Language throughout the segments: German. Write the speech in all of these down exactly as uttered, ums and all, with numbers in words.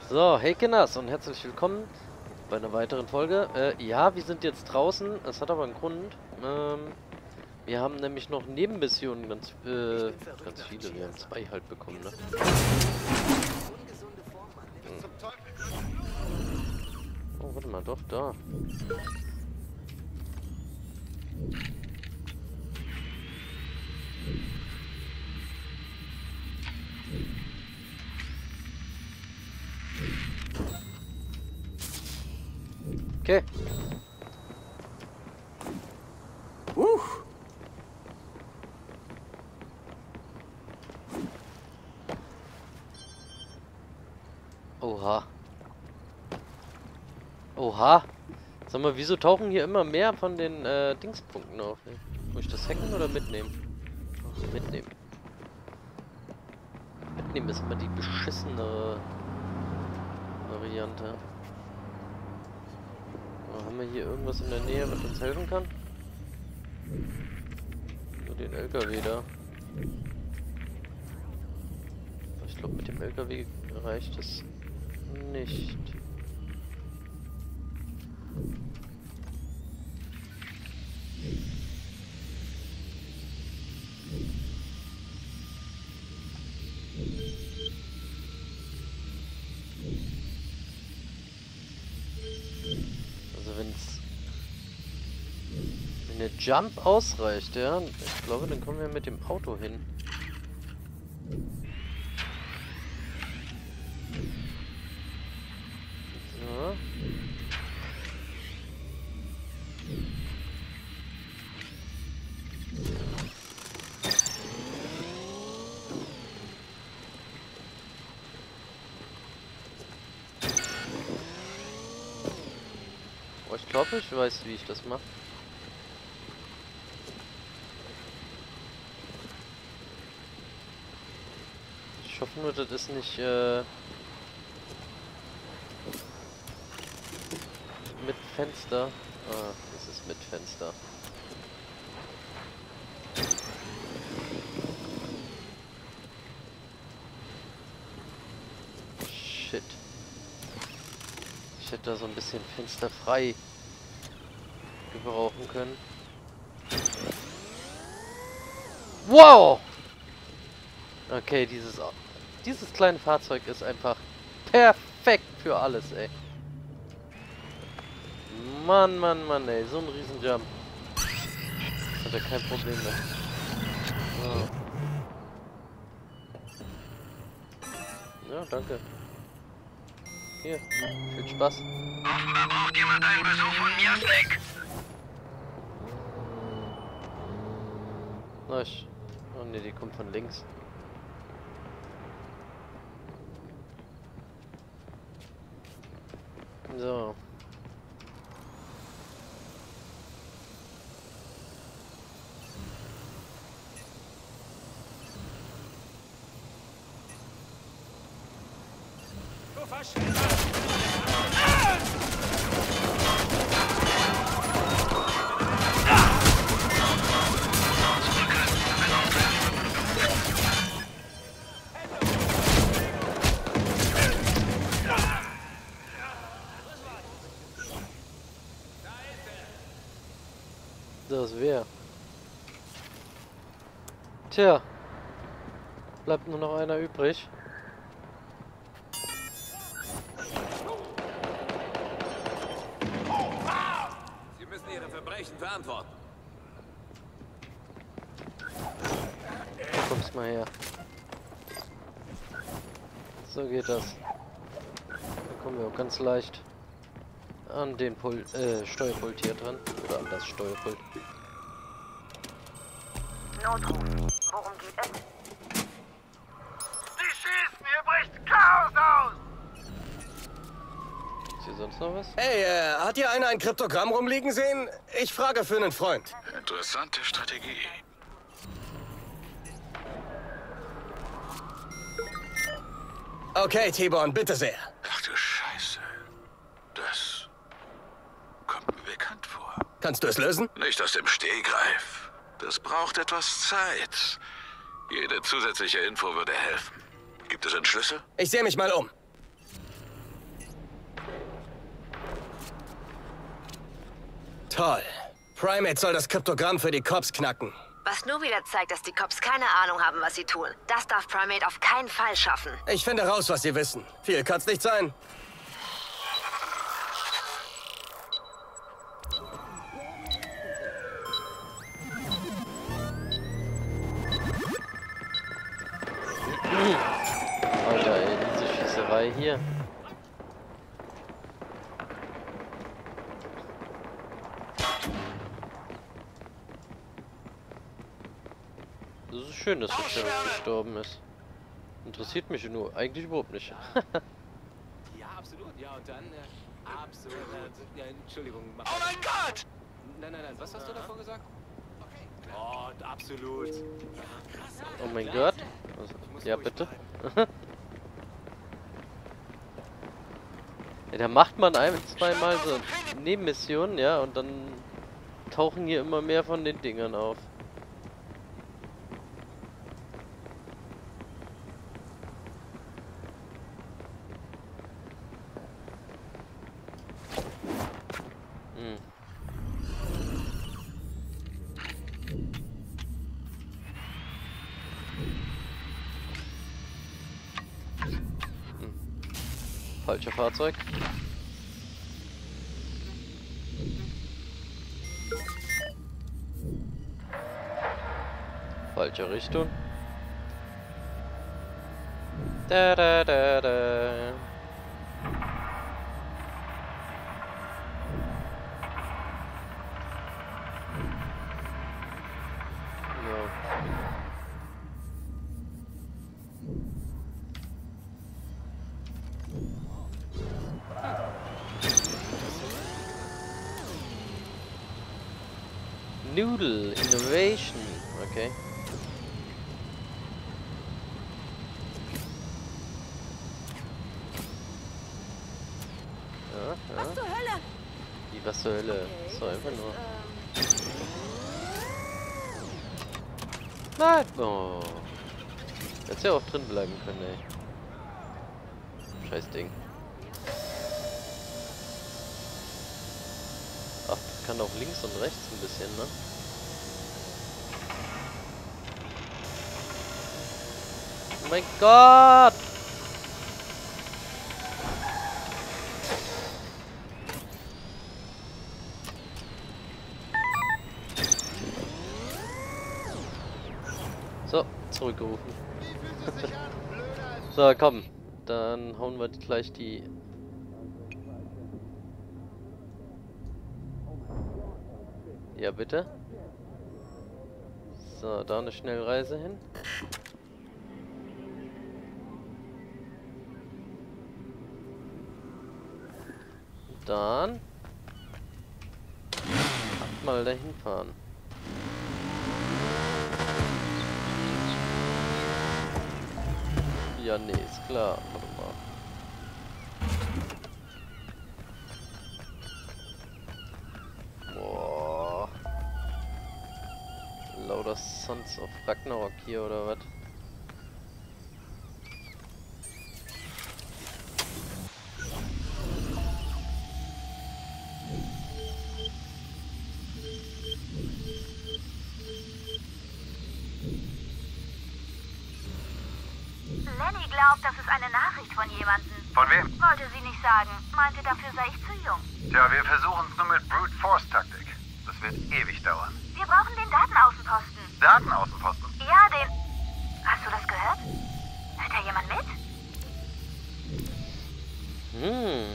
So, hey Kinders und herzlich willkommen bei einer weiteren Folge. Äh, ja, wir sind jetzt draußen, es hat aber einen Grund. Ähm, wir haben nämlich noch Nebenmissionen, ganz, äh, ganz viele, wir haben zwei halt bekommen, ne? Hm. Oh, warte mal, doch, da. Okay. Uh. Oha. Oha. Sag mal, wieso tauchen hier immer mehr von den äh, Dingspunkten auf? Ey? Muss ich das hacken oder mitnehmen? Ach, mitnehmen. Mitnehmen ist immer die beschissene Variante. Oh, haben wir hier irgendwas in der Nähe, was uns helfen kann? Nur den L K W da. Ich glaube, mit dem L K W reicht es nicht. Also wenn es wenn eine Jump ausreicht, ja, ich glaube, dann kommen wir mit dem Auto hin. So. Oh, ich glaube, ich weiß, wie ich das mache. Ich hoffe nur, das ist nicht äh, mit Fenster. Ah, das ist mit Fenster. Shit. Ich hätte da so ein bisschen fensterfrei gebrauchen können. Wow! Okay, dieses dieses kleine Fahrzeug ist einfach perfekt für alles, ey. Mann, Mann, Mann, ey, so ein Riesenjump. Hat er kein Problem mehr. Oh. Ja, danke. Hier, viel Spaß. Offenbar braucht jemand einen Besuch von Miasnik. Na, ich... Oh ne, die kommt von links. So. Du Verschwender! Das wäre. Tja. Bleibt nur noch einer übrig. Sie müssen Ihre Verbrechen verantworten. Du kommst mal her. So geht das. Da kommen wir auch ganz leicht an den Pul äh, Steuerpult hier dran. Oder an das Steuerpult. Notruf. Worum geht es? Sie schießen! Hier bricht Chaos aus! Ist hier sonst noch was? Hey, äh, hat hier einer ein Kryptogramm rumliegen sehen? Ich frage für einen Freund. Interessante Strategie. Okay, T-Bone, bitte sehr. Ach du Scheiße. Das kommt mir bekannt vor. Kannst du es lösen? Nicht aus dem Stehgreif. Das braucht etwas Zeit. Jede zusätzliche Info würde helfen. Gibt es einen Schlüssel? Ich sehe mich mal um. Toll. Primate soll das Kryptogramm für die Cops knacken. Was nur wieder zeigt, dass die Cops keine Ahnung haben, was sie tun. Das darf Primate auf keinen Fall schaffen. Ich finde raus, was sie wissen. Viel kann's nicht sein. Alter, ey, diese Schießerei hier. Das ist schön, dass der Sheriff gestorben ist. Interessiert mich nur eigentlich überhaupt nicht. Ja, absolut. Ja, und dann, äh, absolut. Äh, ja, Entschuldigung. Mach Oh mein Gott! Nein, nein, nein. Was hast du davor gesagt? Oh, absolut. Oh mein Gott. Also, ja, bitte. Ja, da macht man ein, zweimal so Nebenmissionen, ja, und dann tauchen hier immer mehr von den Dingern auf. Hm. Falscher Fahrzeug. Falsche Richtung. Da da da da. Ja. Noodle Innovation. Okay. Ja, ja. Was zur Hölle? Die was zur Hölle? Okay, So einfach das nur. ist, ähm, Nein! Oh. Hätte ja auch drin bleiben können, ey. Scheiß Ding. Ach, das kann auch links und rechts ein bisschen, ne? Oh mein Gott! So, zurückgerufen. So, komm. Dann hauen wir gleich die... Ja, bitte. So, da eine Schnellreise hin. Dann... mal dahin fahren. Ja, nee, ist klar. Warte mal. Boah. Lauter Sons of Ragnarok hier, oder was? Lenny glaubt, das ist eine Nachricht von jemandem. Von wem? Wollte sie nicht sagen. Meinte, dafür sei ich zu jung. Tja, wir versuchen es nur mit Brute Force Taktik. Das wird ewig dauern. Wir brauchen den Datenaußenposten. Datenaußenposten? Ja, den... Hast du das gehört? Hört da jemand mit? Hm.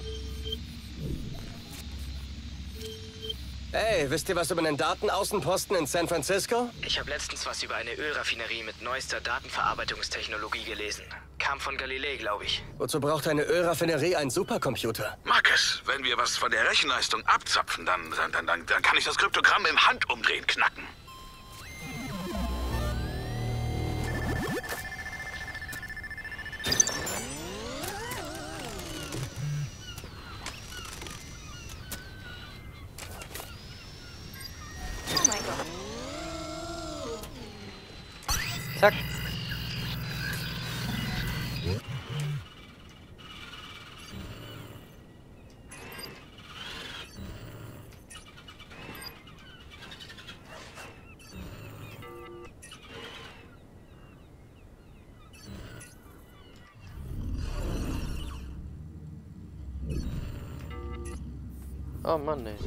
Hey, wisst ihr was über einen Datenaußenposten in San Francisco? Ich habe letztens was über eine Ölraffinerie mit neuester Datenverarbeitungstechnologie gelesen. Kam von Galilei, glaube ich. Wozu braucht eine Ölraffinerie einen Supercomputer? Marcus, wenn wir was von der Rechenleistung abzapfen, dann, dann, dann, dann, dann kann ich das Kryptogramm im Handumdrehen knacken. Oh mein Gott. Zack. Oh Mann, ey.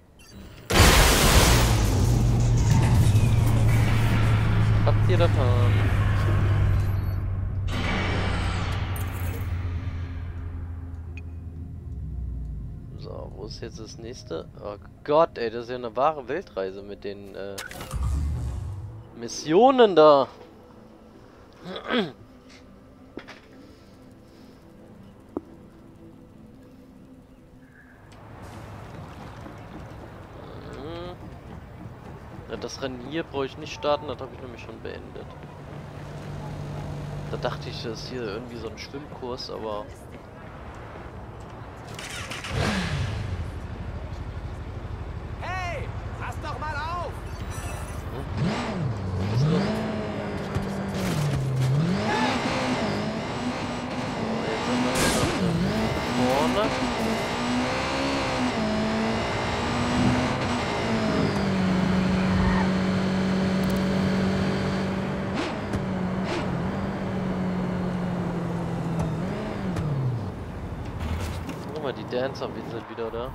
Habt ihr davon? So, wo ist jetzt das nächste? Oh Gott, ey, das ist ja eine wahre Weltreise mit den äh, Missionen da. Ja, das Rennen hier brauche ich nicht starten, das habe ich nämlich schon beendet. Da dachte ich, das ist hier irgendwie so ein Schwimmkurs, aber... Hey, pass doch mal auf! Hm? Was ist das? So, jetzt haben wir wieder vorne. Die Dancer, wir sind wieder da.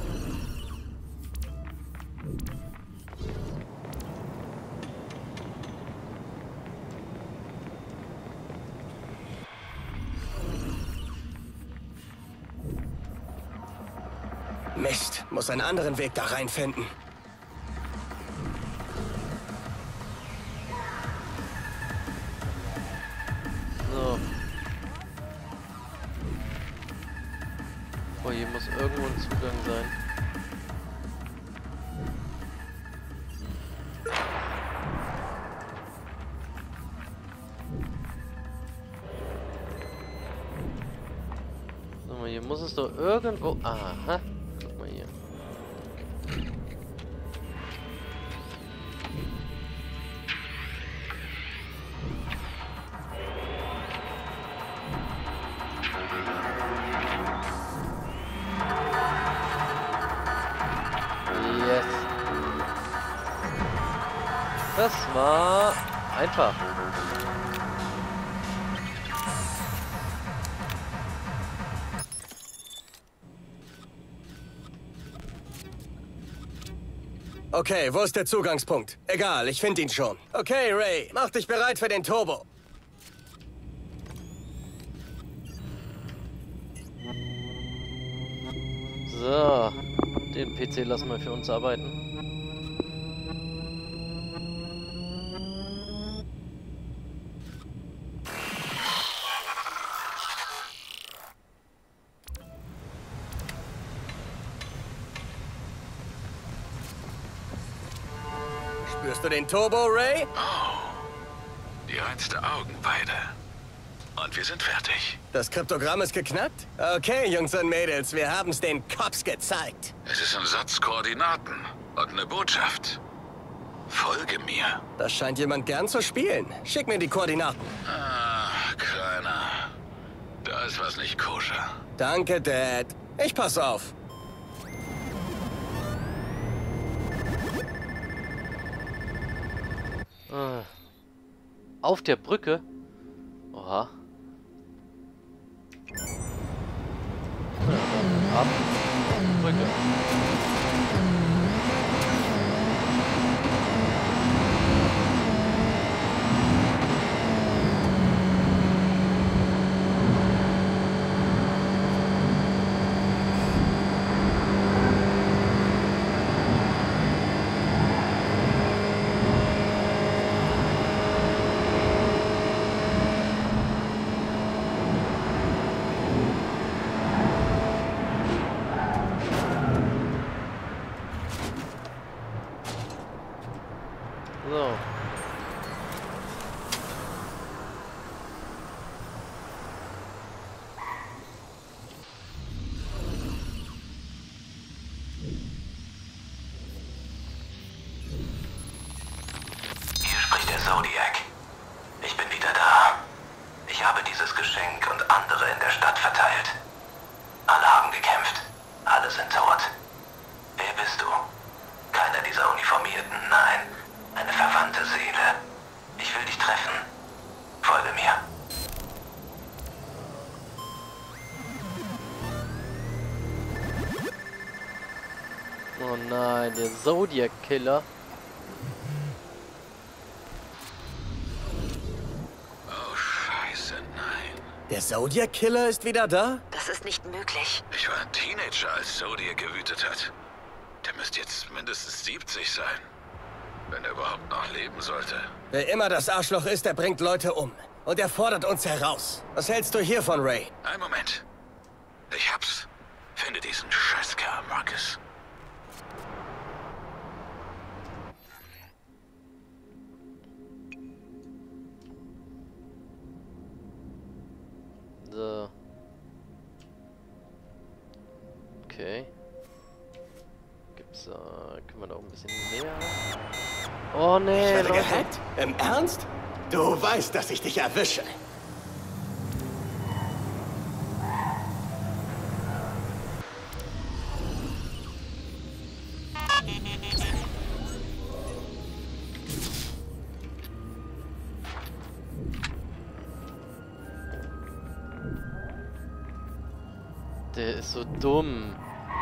Mist, muss einen anderen Weg da reinfinden. So. Oh, hier muss irgendwo ein Zugang sein. Guck mal, hier muss es doch irgendwo... Aha. Guck mal hier. Yes. Das war einfach. Okay, wo ist der Zugangspunkt? Egal, ich finde ihn schon. Okay, Ray, mach dich bereit für den Turbo. So, den P C lassen wir für uns arbeiten. Spürst du den Turbo, Ray? Die reinste Augenweide. Und wir sind fertig. Das Kryptogramm ist geknackt? Okay, Jungs und Mädels, wir haben es den Cops gezeigt. Es ist ein Satz Koordinaten und eine Botschaft. Folge mir. Das scheint jemand gern zu spielen. Schick mir die Koordinaten. Ah, Kleiner. Da ist was nicht koscher. Danke, Dad. Ich pass auf. Ah. Auf der Brücke? Oha. Ja, dann ab. Brücke. Oh nein, der Zodiac Killer. Oh, scheiße, nein. Der Zodiac Killer ist wieder da? Das ist nicht möglich. Ich war ein Teenager, als Zodiac gewütet hat. Der müsste jetzt mindestens siebzig sein. Wenn er überhaupt noch leben sollte. Wer immer das Arschloch ist, der bringt Leute um. Und er fordert uns heraus. Was hältst du hiervon, Ray? Ein Moment. Ich hab's. Finde diesen Scheißkerl, Marcus. So. Okay. Gibt's da... Können wir da auch ein bisschen näher? Oh Ich nee, werde Leute. gehackt? Im Ernst? Du weißt, dass ich dich erwische. Der ist so dumm.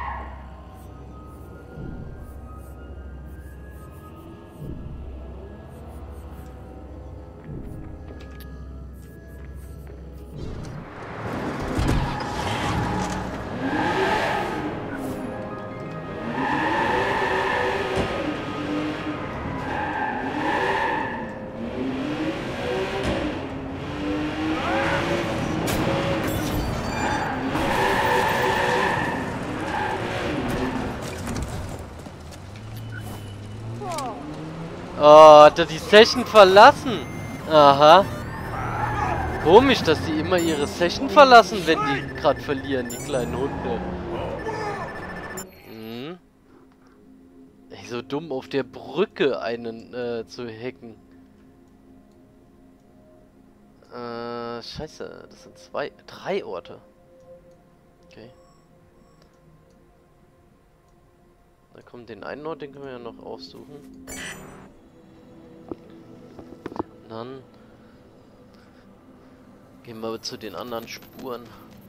Oh, hat er die Session verlassen? Aha. Komisch, dass die immer ihre Session verlassen, wenn die gerade verlieren, die kleinen Hunde. Hm. Ey, so dumm auf der Brücke einen äh, zu hacken. Äh, scheiße, das sind zwei, drei Orte. Okay. Da kommt den einen Ort, den können wir ja noch aussuchen. Dann gehen wir zu den anderen Spuren.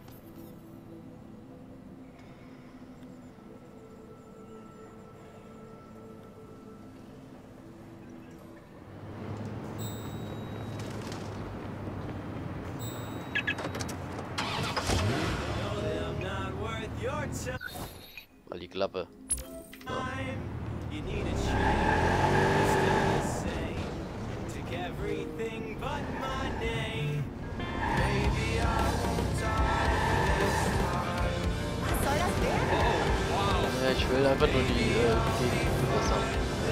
Mal die Klappe. So. Ja, ich will einfach nur die äh, Gegend verbessern.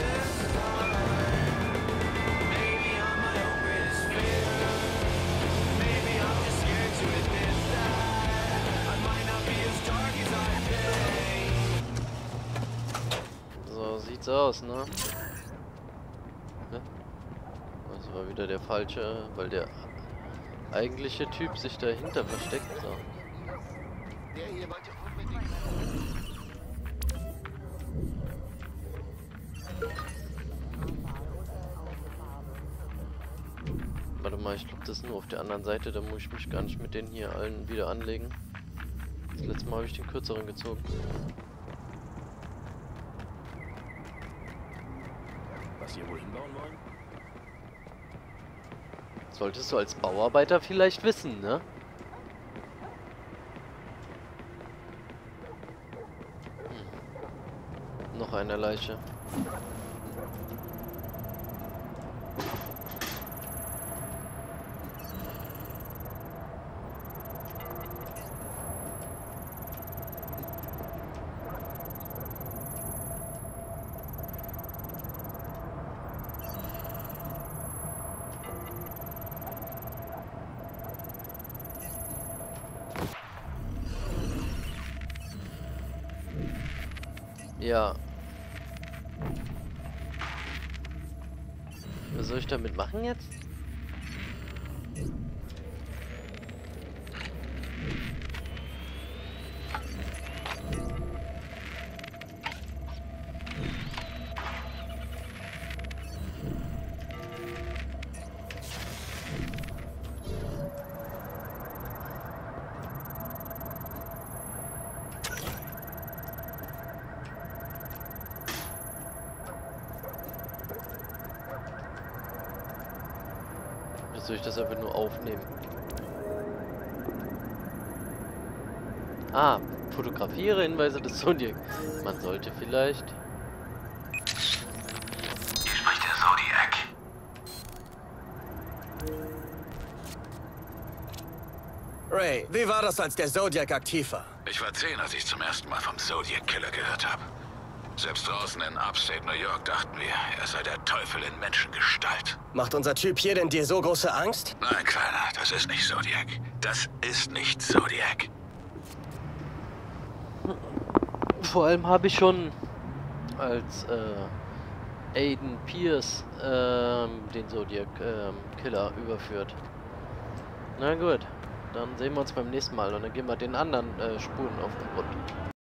So sieht's aus, ne? Ja. Das war wieder der falsche, weil der eigentliche Typ sich dahinter versteckt. So. Warte mal, ich glaube, das ist nur auf der anderen Seite, da muss ich mich gar nicht mit denen hier allen wieder anlegen. Das letzte Mal habe ich den kürzeren gezogen. Was hier wohl hinbauen wollen? Solltest du als Bauarbeiter vielleicht wissen, ne? Hm. Noch eine Leiche. Ja. Was soll ich damit machen jetzt? soll ich das einfach nur aufnehmen? Ah, fotografiere Hinweise des Zodiac. Man sollte vielleicht... Hier spricht der Zodiac. Ray, wie war das, als der Zodiac aktiv war? Ich war zehn, als ich zum ersten Mal vom Zodiac Killer gehört habe. Selbst draußen in Upstate New York dachten wir, er sei der Teufel in Menschengestalt. Macht unser Typ hier denn dir so große Angst? Nein, Kleiner, das ist nicht Zodiac. Das ist nicht Zodiac. Vor allem habe ich schon als äh, Aiden Pierce ähm, den Zodiac ähm, Killer überführt. Na gut, dann sehen wir uns beim nächsten Mal und dann gehen wir den anderen äh, Spuren auf den Grund.